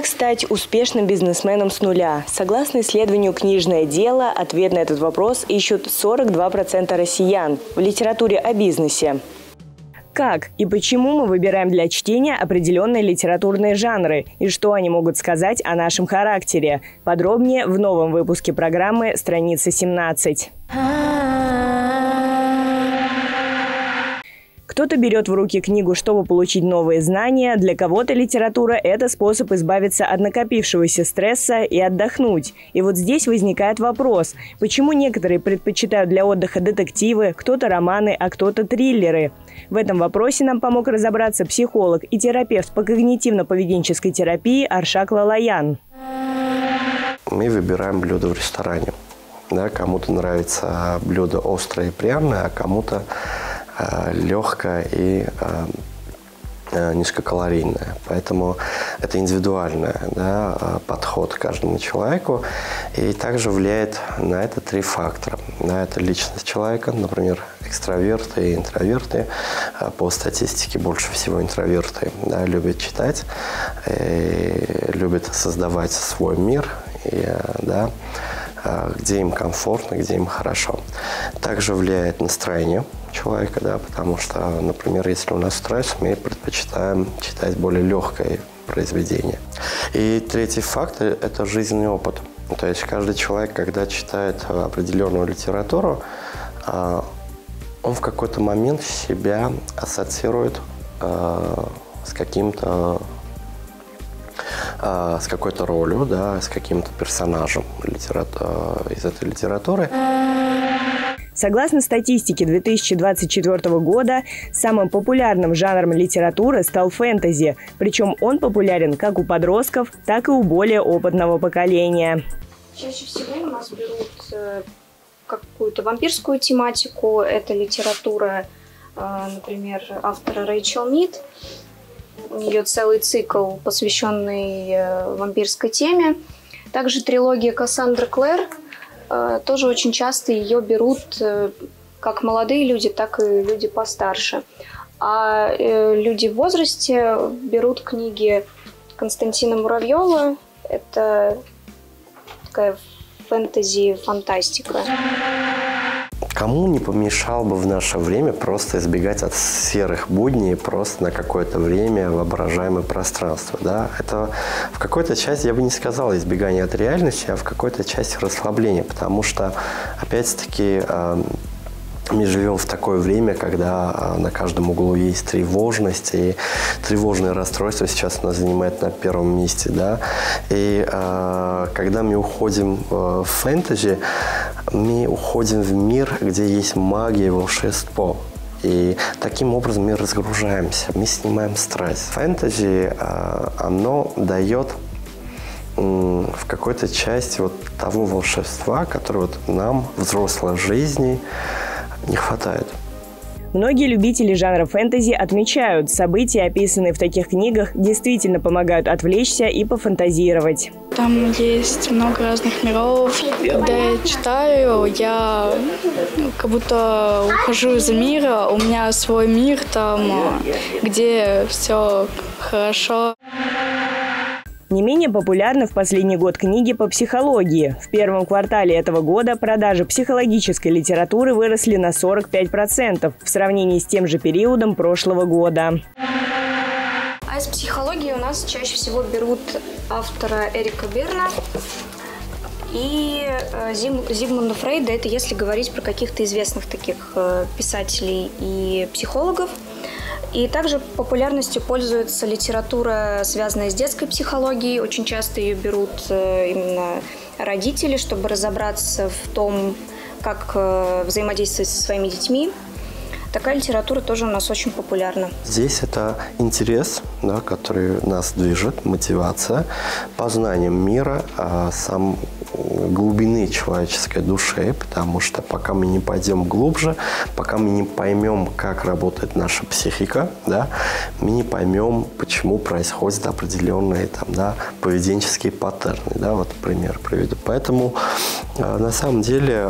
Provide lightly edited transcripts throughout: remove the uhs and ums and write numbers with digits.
Как стать успешным бизнесменом с нуля? Согласно исследованию «Книжное дело», ответ на этот вопрос ищут 42% россиян в литературе о бизнесе. Как и почему мы выбираем для чтения определенные литературные жанры и что они могут сказать о нашем характере? Подробнее в новом выпуске программы «Страница 17». Кто-то берет в руки книгу, чтобы получить новые знания. Для кого-то литература – это способ избавиться от накопившегося стресса и отдохнуть. И вот здесь возникает вопрос, почему некоторые предпочитают для отдыха детективы, кто-то романы, а кто-то триллеры. В этом вопросе нам помог разобраться психолог и терапевт по когнитивно-поведенческой терапии Аршак Лалаян. Мы выбираем блюдо в ресторане. Да, кому-то нравится блюдо острое и пряное, а кому-то легкое и низкокалорийное. Поэтому это индивидуальный подход к каждому человеку. И также влияет на это три фактора. Это личность человека, например, экстраверты и интроверты. По статистике больше всего интроверты любят читать, любят создавать свой мир, где им комфортно, где им хорошо. Также влияет настроение человека, потому что, например, если у нас стресс, мы предпочитаем читать более легкое произведение. И третий фактор – это жизненный опыт. То есть каждый человек, когда читает определенную литературу, он в какой-то момент себя ассоциирует с какой-то ролью, с каким-то персонажем из этой литературы. Согласно статистике 2024 года, самым популярным жанром литературы стал фэнтези. Причем он популярен как у подростков, так и у более опытного поколения. Чаще всего у нас берут какую-то вампирскую тематику. Это литература, например, автора Рэйчел Мид. У нее целый цикл, посвященный вампирской теме. Также трилогия Кассандры Клэр. Тоже очень часто ее берут как молодые люди, так и люди постарше. А люди в возрасте берут книги Константина Муравьева. Это такая фэнтези-фантастика. Кому не помешало бы в наше время просто избегать от серых будней просто на какое-то время воображаемое пространство, Это в какой-то части, я бы не сказал, избегание от реальности, а в какой-то части расслабление, потому что, опять-таки, мы живем в такое время, когда на каждом углу есть тревожность, и тревожное расстройство сейчас у нас занимает на первом месте, И когда мы уходим в фэнтези, мы уходим в мир, где есть магия и волшебство. И таким образом мы разгружаемся, мы снимаем стресс. Фэнтези, оно дает в какой-то части того волшебства, которое нам в взрослой жизни не хватает. Многие любители жанра фэнтези отмечают, события, описанные в таких книгах, действительно помогают отвлечься и пофантазировать. Там есть много разных миров. Когда я читаю, я как будто ухожу из мира. У меня свой мир там, где все хорошо. Не менее популярны в последний год книги по психологии. В первом квартале этого года продажи психологической литературы выросли на 45% в сравнении с тем же периодом прошлого года. А из психологии у нас чаще всего берут автора Эрика Берна и Зигмунда Фрейда. Это если говорить про каких-то известных таких писателей и психологов. И также популярностью пользуется литература, связанная с детской психологией. Очень часто ее берут именно родители, чтобы разобраться в том, как взаимодействовать со своими детьми. Такая литература тоже у нас очень популярна. Здесь это интерес, который нас движет, мотивация, познанием мира, глубины человеческой души, потому что пока мы не пойдем глубже, пока мы не поймем, как работает наша психика, мы не поймем, почему происходят определенные поведенческие паттерны. Пример приведу. Поэтому на самом деле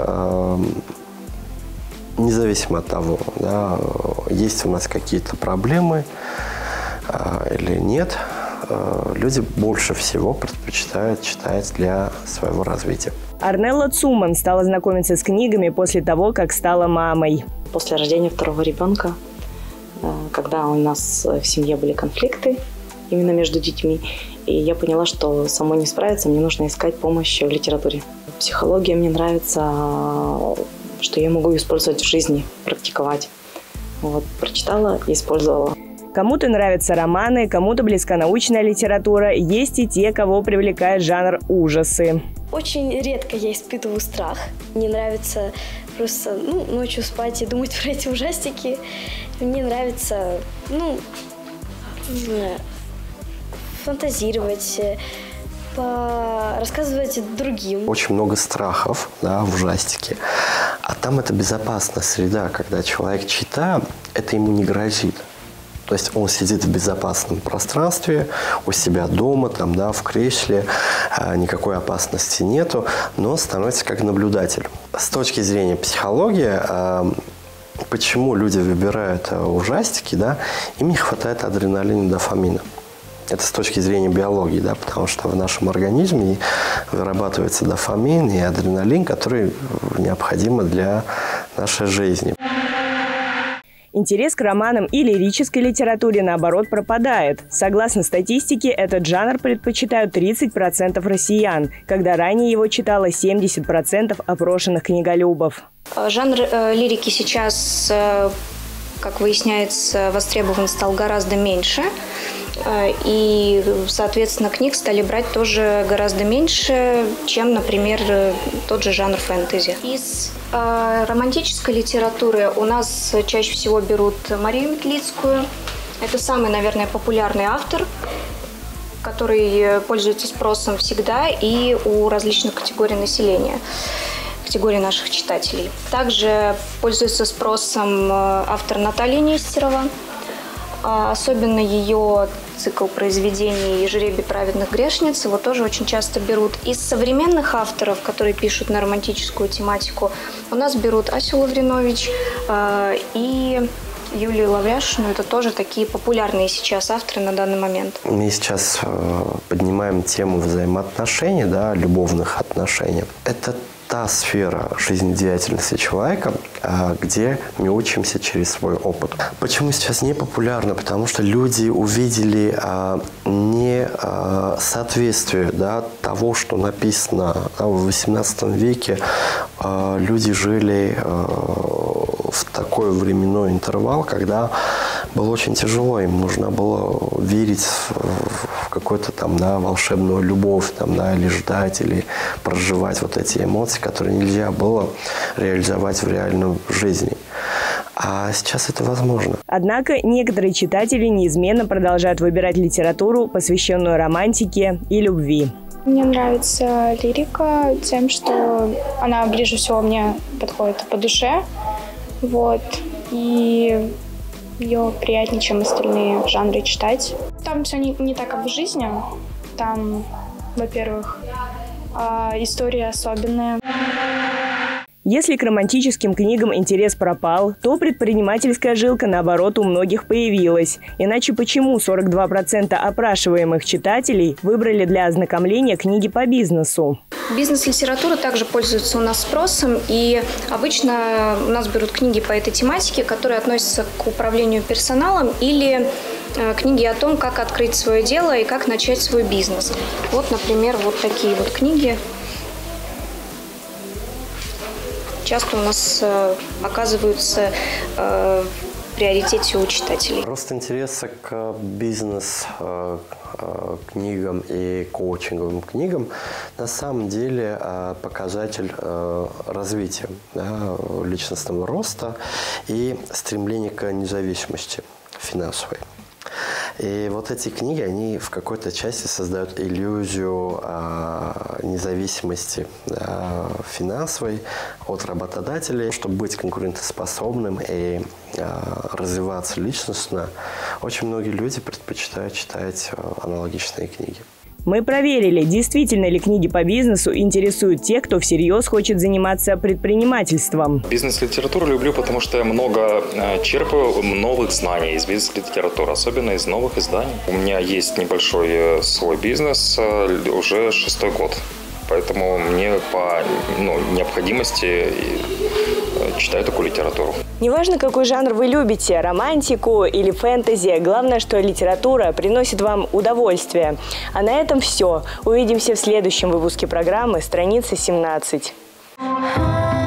независимо от того, есть у нас какие-то проблемы или нет, люди больше всего предпочитают читать для своего развития. Арнелла Цуман стала знакомиться с книгами после того, как стала мамой. После рождения второго ребенка, когда у нас в семье были конфликты именно между детьми, и я поняла, что самой не справиться, мне нужно искать помощь в литературе. Психология мне нравится, что я могу использовать в жизни, практиковать. Вот, прочитала и использовала. Кому-то нравятся романы, кому-то близка научная литература. Есть и те, кого привлекает жанр ужасы. Очень редко я испытываю страх. Мне нравится просто ночью спать и думать про эти ужастики. Мне нравится, не знаю, фантазировать, рассказывать другим. Очень много страхов, да, в ужастике. А там это безопасная среда, когда человек читает, это ему не грозит. То есть он сидит в безопасном пространстве, у себя дома, там, да, в кресле, никакой опасности нету, но становится как наблюдатель. С точки зрения психологии, почему люди выбирают ужастики, да, им не хватает адреналина и дофамина. Это с точки зрения биологии, да, потому что в нашем организме вырабатывается дофамин и адреналин, которые необходимы для нашей жизни. Интерес к романам и лирической литературе, наоборот, пропадает. Согласно статистике, этот жанр предпочитают 30% россиян, когда ранее его читало 70% опрошенных книголюбов. Жанр лирики сейчас, как выясняется, востребован стал гораздо меньше. И, соответственно, книг стали брать тоже гораздо меньше, чем, например, тот же жанр фэнтези. Из романтической литературы у нас чаще всего берут Марию Метлицкую. Это самый, наверное, популярный автор, который пользуется спросом всегда и у различных категорий населения, категорий наших читателей. Также пользуется спросом автор Наталья Нестерова. Особенно ее цикл произведений «Жребий праведных грешниц» его тоже очень часто берут. Из современных авторов, которые пишут на романтическую тематику, у нас берут Асю Лавринович и Юлию Лавряшину. Это тоже такие популярные сейчас авторы на данный момент. Мы сейчас поднимаем тему взаимоотношений, да, любовных отношений. Это та сфера жизнедеятельности человека, где мы учимся через свой опыт. Почему сейчас не популярно? Потому что люди увидели несоответствие, да, того, что написано, да, в XVIII веке. Люди жили в такой временной интервал, когда было очень тяжело, им нужно было верить в какую-то там, да, волшебную любовь, там, да, или ждать, или проживать вот эти эмоции, которые нельзя было реализовать в реальной жизни. А сейчас это возможно. Однако некоторые читатели неизменно продолжают выбирать литературу, посвященную романтике и любви. Мне нравится лирика тем, что она ближе всего мне подходит по душе. Вот. И ее приятнее, чем остальные жанры читать. Там все не так, как в жизни. Там, во-первых, история особенная. Если к романтическим книгам интерес пропал, то предпринимательская жилка, наоборот, у многих появилась. Иначе почему 42% опрашиваемых читателей выбрали для ознакомления книги по бизнесу? Бизнес-литература также пользуется у нас спросом, и обычно у нас берут книги по этой тематике, которые относятся к управлению персоналом или книги о том, как открыть свое дело и как начать свой бизнес. Вот, например, вот такие вот книги часто у нас оказываются в приоритете у читателей. Рост интереса к бизнес-книгам и коучинговым книгам на самом деле показатель развития, да, личностного роста и стремления к независимости финансовой. И вот эти книги, они в какой-то части создают иллюзию независимости, да, финансовой от работодателей. Чтобы быть конкурентоспособным и развиваться личностно, очень многие люди предпочитают читать аналогичные книги. Мы проверили, действительно ли книги по бизнесу интересуют тех, кто всерьез хочет заниматься предпринимательством. Бизнес-литературу люблю, потому что я много черпаю новых знаний из бизнес-литературы, особенно из новых изданий. У меня есть небольшой свой бизнес уже 6-й год, поэтому мне по необходимости читаю такую литературу. Неважно, какой жанр вы любите, романтику или фэнтези, главное, что литература приносит вам удовольствие. А на этом все. Увидимся в следующем выпуске программы «Страница 17».